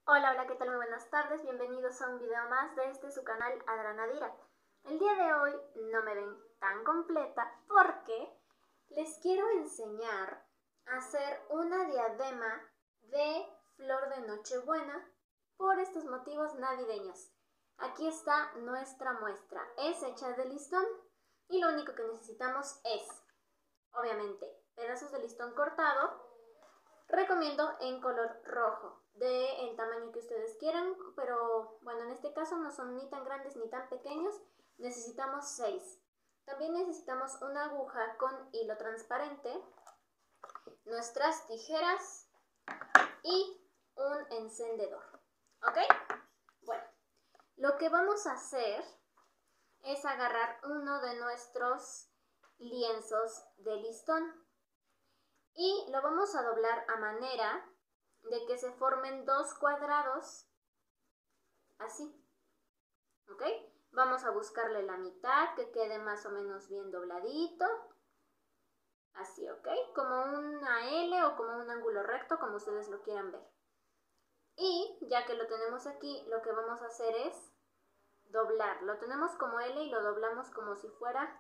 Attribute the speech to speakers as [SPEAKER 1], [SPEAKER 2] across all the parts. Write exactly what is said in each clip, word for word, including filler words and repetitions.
[SPEAKER 1] Hola, hola, ¿qué tal? Muy buenas tardes, bienvenidos a un video más de este su canal Adranadira. El día de hoy no me ven tan completa porque les quiero enseñar a hacer una diadema de flor de Nochebuena por estos motivos navideños. Aquí está nuestra muestra, es hecha de listón y lo único que necesitamos es, obviamente, pedazos de listón cortado. Recomiendo en color rojo, del tamaño que ustedes quieran, pero bueno, en este caso no son ni tan grandes ni tan pequeños. Necesitamos seis. También necesitamos una aguja con hilo transparente, nuestras tijeras y un encendedor. ¿Ok? Bueno, lo que vamos a hacer es agarrar uno de nuestros lienzos de listón y lo vamos a doblar a manera de que se formen dos cuadrados, así, ¿ok? Vamos a buscarle la mitad, que quede más o menos bien dobladito, así, ¿ok? Como una L o como un ángulo recto, como ustedes lo quieran ver. Y ya que lo tenemos aquí, lo que vamos a hacer es doblar. Lo tenemos como L y lo doblamos como si fuera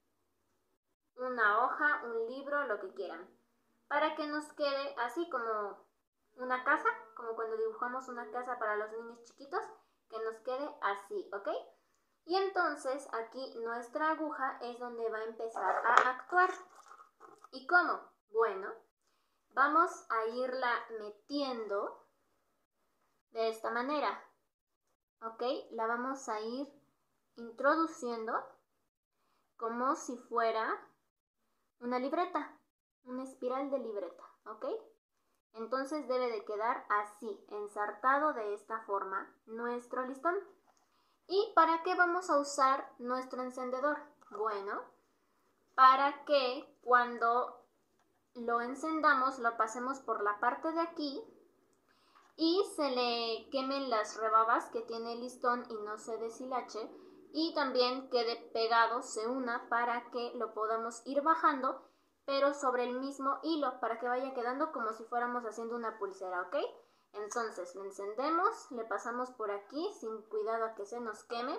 [SPEAKER 1] una hoja, un libro, lo que quieran, para que nos quede así como una casa, como cuando dibujamos una casa para los niños chiquitos, que nos quede así, ¿ok? Y entonces aquí nuestra aguja es donde va a empezar a actuar. ¿Y cómo? Bueno, vamos a irla metiendo de esta manera, ¿ok? La vamos a ir introduciendo como si fuera una libreta, una espiral de libreta, ¿ok? Entonces debe de quedar así, ensartado de esta forma, nuestro listón. ¿Y para qué vamos a usar nuestro encendedor? Bueno, para que cuando lo encendamos lo pasemos por la parte de aquí y se le quemen las rebabas que tiene el listón y no se deshilache, y también quede pegado, se una, para que lo podamos ir bajando pero sobre el mismo hilo, para que vaya quedando como si fuéramos haciendo una pulsera, ¿ok? Entonces lo encendemos, le pasamos por aquí sin cuidado a que se nos queme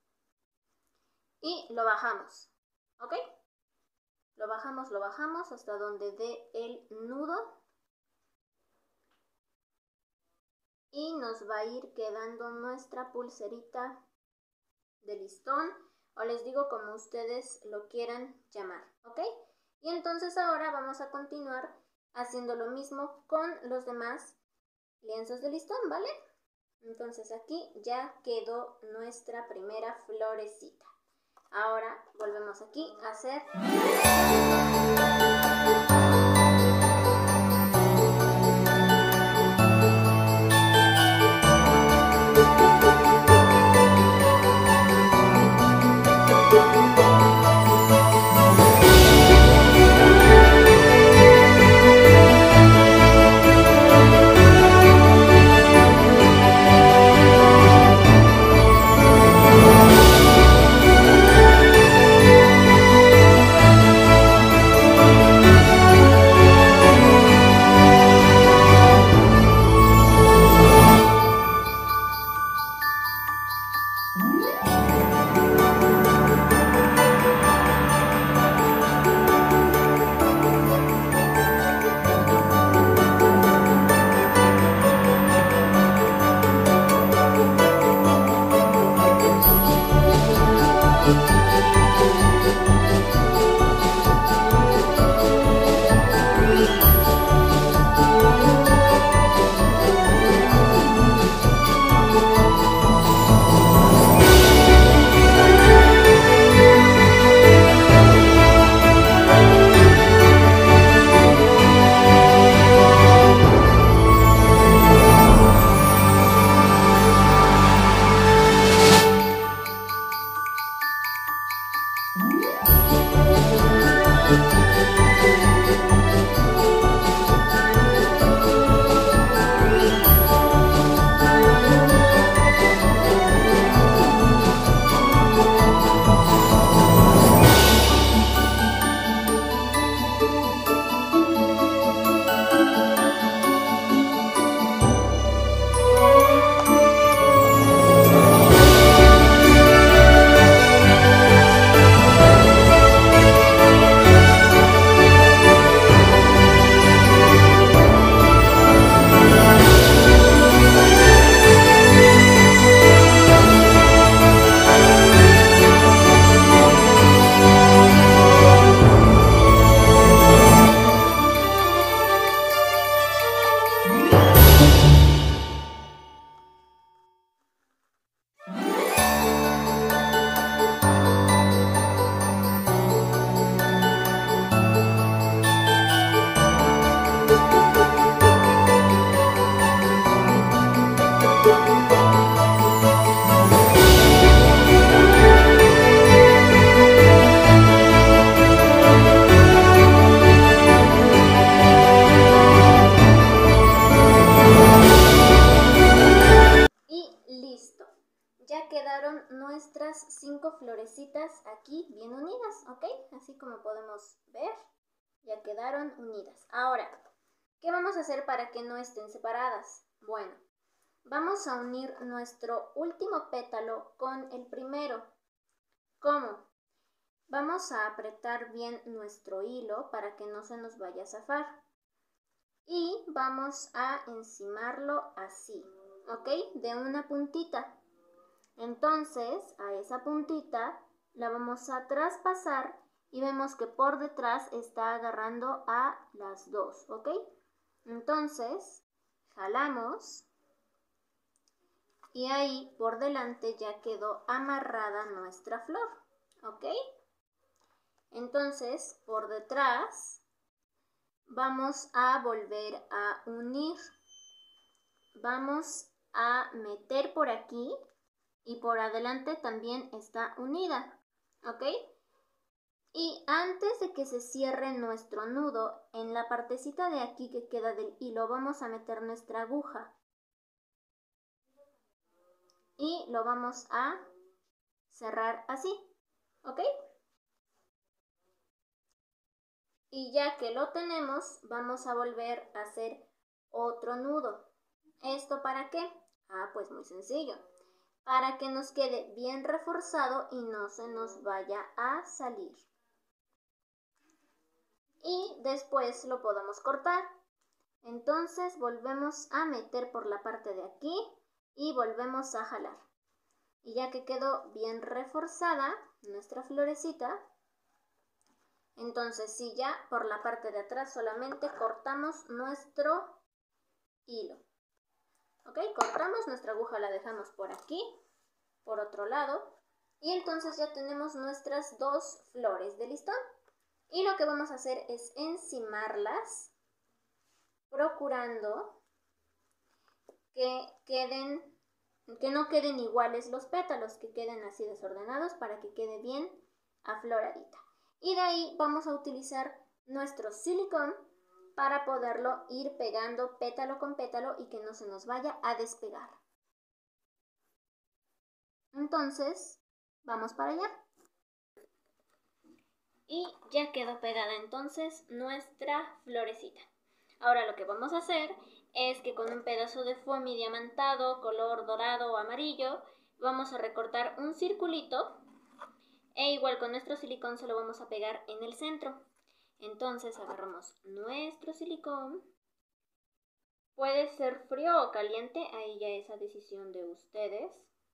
[SPEAKER 1] y lo bajamos, ¿ok? Lo bajamos, lo bajamos hasta donde dé el nudo y nos va a ir quedando nuestra pulserita de listón, o les digo como ustedes lo quieran llamar, ¿ok? Y entonces ahora vamos a continuar haciendo lo mismo con los demás lienzos de listón, ¿vale? Entonces aquí ya quedó nuestra primera florecita. Ahora volvemos aquí a hacer quedaron nuestras cinco florecitas aquí bien unidas, ¿ok? Así como podemos ver, ya quedaron unidas. Ahora, ¿qué vamos a hacer para que no estén separadas? Bueno, vamos a unir nuestro último pétalo con el primero. ¿Cómo? Vamos a apretar bien nuestro hilo para que no se nos vaya a zafar. Y vamos a encimarlo así, ¿ok? De una puntita. Entonces, a esa puntita la vamos a traspasar y vemos que por detrás está agarrando a las dos, ¿ok? Entonces, jalamos y ahí por delante ya quedó amarrada nuestra flor, ¿ok? Entonces, por detrás vamos a volver a unir. Vamos a meter por aquí y por adelante también está unida, ¿ok? Y antes de que se cierre nuestro nudo, en la partecita de aquí que queda del hilo vamos a meter nuestra aguja. Y lo vamos a cerrar así, ¿ok? Y ya que lo tenemos, vamos a volver a hacer otro nudo. ¿Esto para qué? Ah, pues muy sencillo. Para que nos quede bien reforzado y no se nos vaya a salir. Y después lo podemos cortar. Entonces volvemos a meter por la parte de aquí y volvemos a jalar. Y ya que quedó bien reforzada nuestra florecita, entonces sí, ya por la parte de atrás solamente cortamos nuestro hilo. ¿Ok? Cortamos, nuestra aguja la dejamos por aquí, por otro lado. Y entonces ya tenemos nuestras dos flores de listón. Y lo que vamos a hacer es encimarlas, procurando que queden, que no queden iguales los pétalos, que queden así desordenados para que quede bien afloradita. Y de ahí vamos a utilizar nuestro silicón para poderlo ir pegando pétalo con pétalo y que no se nos vaya a despegar. Entonces, vamos para allá. Y ya quedó pegada entonces nuestra florecita. Ahora lo que vamos a hacer es que con un pedazo de foamy diamantado, color dorado o amarillo, vamos a recortar un circulito e igual con nuestro silicón se lo vamos a pegar en el centro. Entonces agarramos nuestro silicón. Puede ser frío o caliente, ahí ya es a decisión de ustedes.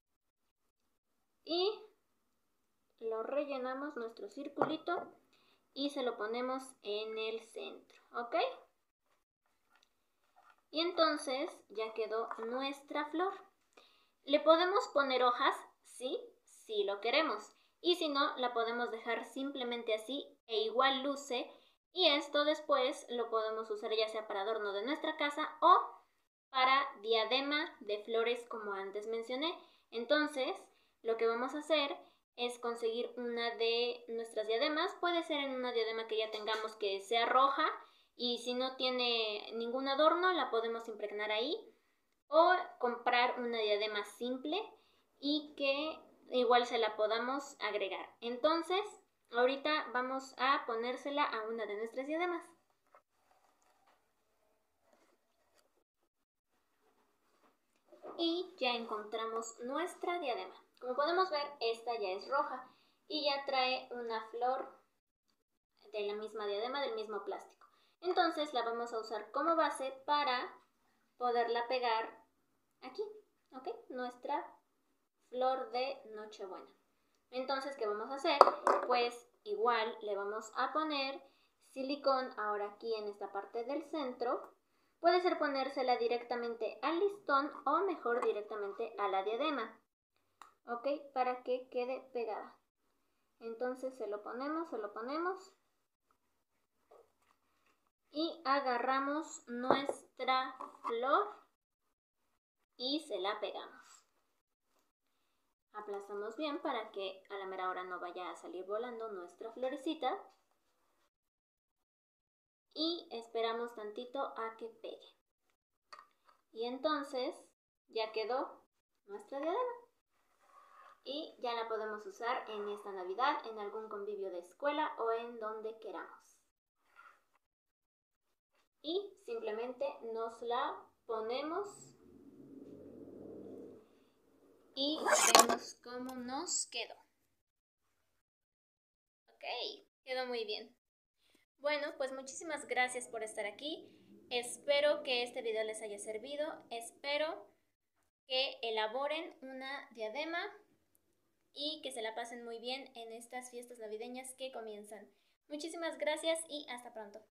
[SPEAKER 1] Y lo rellenamos nuestro circulito y se lo ponemos en el centro, ¿ok? Y entonces ya quedó nuestra flor. ¿Le podemos poner hojas? Sí, sí lo queremos. Y si no, la podemos dejar simplemente así e igual luce. Y esto después lo podemos usar ya sea para adorno de nuestra casa o para diadema de flores como antes mencioné. Entonces, lo que vamos a hacer es conseguir una de nuestras diademas. Puede ser en una diadema que ya tengamos que sea roja. Y si no tiene ningún adorno, la podemos impregnar ahí. O comprar una diadema simple y que igual se la podamos agregar. Entonces, ahorita vamos a ponérsela a una de nuestras diademas. Y ya encontramos nuestra diadema. Como podemos ver, esta ya es roja y ya trae una flor de la misma diadema, del mismo plástico. Entonces la vamos a usar como base para poderla pegar aquí, ¿ok? Nuestra flor de Nochebuena. Entonces, ¿qué vamos a hacer? Pues igual le vamos a poner silicón ahora aquí en esta parte del centro. Puede ser ponérsela directamente al listón o mejor directamente a la diadema, ¿ok? Para que quede pegada. Entonces se lo ponemos, se lo ponemos y agarramos nuestra flor y se la pegamos. Aplastamos bien para que a la mera hora no vaya a salir volando nuestra florecita. Y esperamos tantito a que pegue. Y entonces ya quedó nuestra diadema. y ya la podemos usar en esta Navidad, en algún convivio de escuela o en donde queramos. Y simplemente nos la ponemos y vemos cómo nos quedó. Ok, quedó muy bien. Bueno, pues muchísimas gracias por estar aquí. Espero que este video les haya servido. Espero que elaboren una diadema y que se la pasen muy bien en estas fiestas navideñas que comienzan. Muchísimas gracias y hasta pronto.